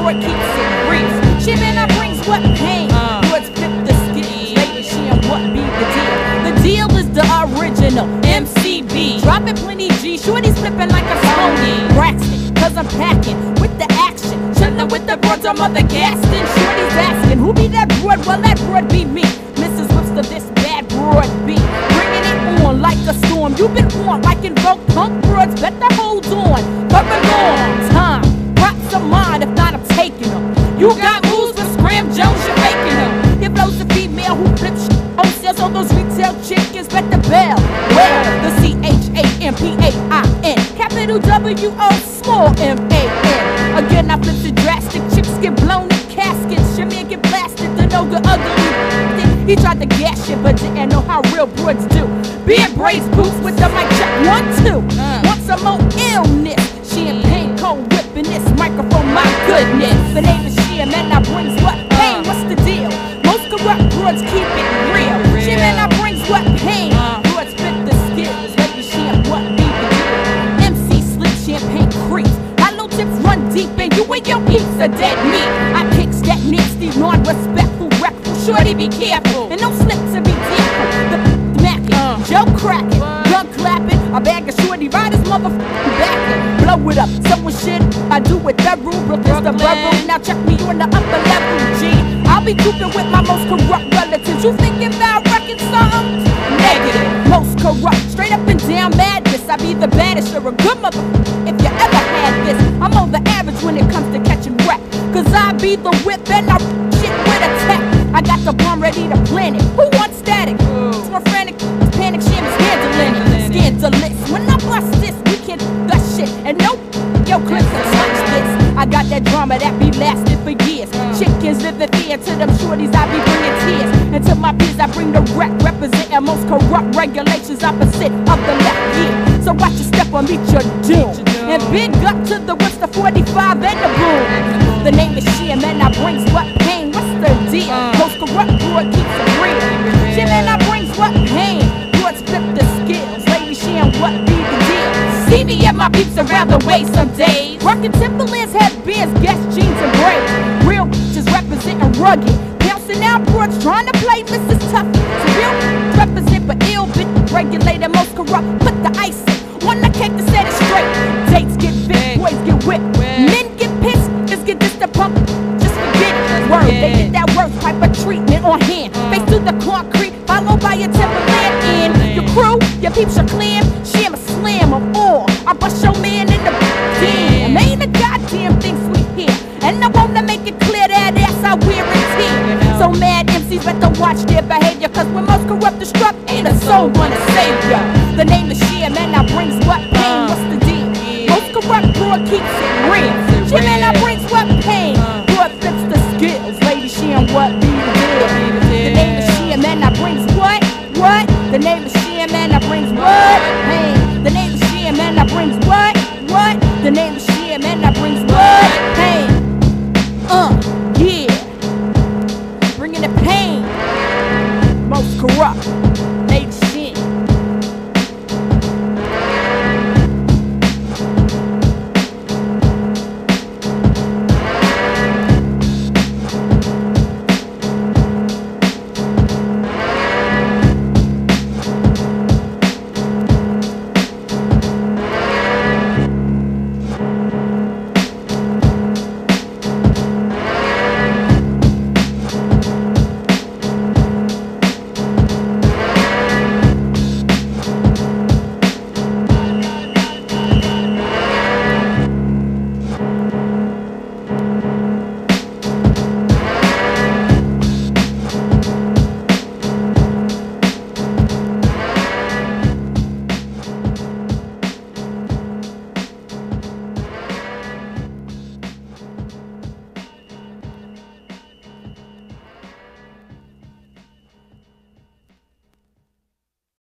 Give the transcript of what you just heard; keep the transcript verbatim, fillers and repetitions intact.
broad keeps it real. She man, I brings what pain. Words flip the skills. Lady, she and what be the deal? The deal is the original M C B. Dropping plenty G, shorty's flipping like a Tony Braxton. Cause I'm packing with the action. Chillin' with the broads, I'm on the gas. Then shorty's asking, who be that broad? Well, that broad be me. Missus Whipster, this bad broad be. Bringing it on like a storm. You been on like Invoke punk broads. Better hold on for a long time. Props of mine, if not, I'm taking them. You got moves for Scram Jones, you're making them. Your flow's a female who flips shit on sales on those retail chickens. Bet the bell. Well, the C H A M P A I N. Capital W O, small M A N. Again, I flip the drastic. Chicks get blown in caskets. Your man get blasted. The no good ugly. He tried to gas shit, but didn't know how real broads do. Beard braids boots with the mic check. One, two. Want some more illness? Champagne, cold whipping this microphone, my goodness. The name is Shia, man, I brings what pain. What's the deal? Most corrupt broads keep it real. Shia, man, I brings what pain. Broads fit the skills. Lady, Shia, what be the deal? M C slip, champagne creeps. Hollow tips run deep, and you and your peeps are dead meat. I kicks that nasty, non-respectful, reckless. Shorty, be careful, and don't slip to be careful. The mackin', Joe crackin', gun clapping. I bag a shorty, ride his motherfucking backin'. Blow it up, someone shit, I do it that rule. Brooklyn's the borough, now check me on the upper level, G. I'll be cooping with my most corrupt relatives. You thinking about wrecking something? Negative, most corrupt, straight up and down madness. I be the baddest, you're a good motherfucker if you ever had this. I'm on the average when it comes to catching wreck. Cause I be the whip and I shit with a tech. I got the bomb ready to plant it. Who wants static? It's more frantic, panic, sham, scandalous. Scandalous. When I bust this, we can that shit. And nope, yo, clips and touch this. I got that drama that be lasting for years. Chickens live in fear to them shorties, I be bringing tears. And to my peers, I bring the wreck, representing most corrupt regulations opposite of the left, yeah. So watch your step or meet your doom. And big up to the Worcester forty-five and the boom. The name is Shia, man, I brings what pain. What's the deal? Most corrupt broad keeps it real. Shia, man, I brings what pain. Broads flip the skills. Lady Shia, what be the deal? See me and my peeps around the way some days. Rockin' Timberlands, headbands, guest jeans and braids. Real bitches representing rugged. Bouncing out broads trying to play Missus Tough. So real represent but ill bitch regulated, most corrupt. Put the ice in. On the cake to set it straight. Dates get big, boys get whipped. Men get pissed, just get this the pump. Just forget it. Word, they get that worst type of treatment on hand. Face to the concrete, followed by your Timberland in. Your crew, your peeps are clean. Sham a slam them all. I bust your man in the damn. Ain't a goddamn thing sweet here. And I wanna make it clear that ass I wear is here. So mad M Cs better watch their behavior. Cause when most corrupt destruct, ain't a soul gonna save ya. The name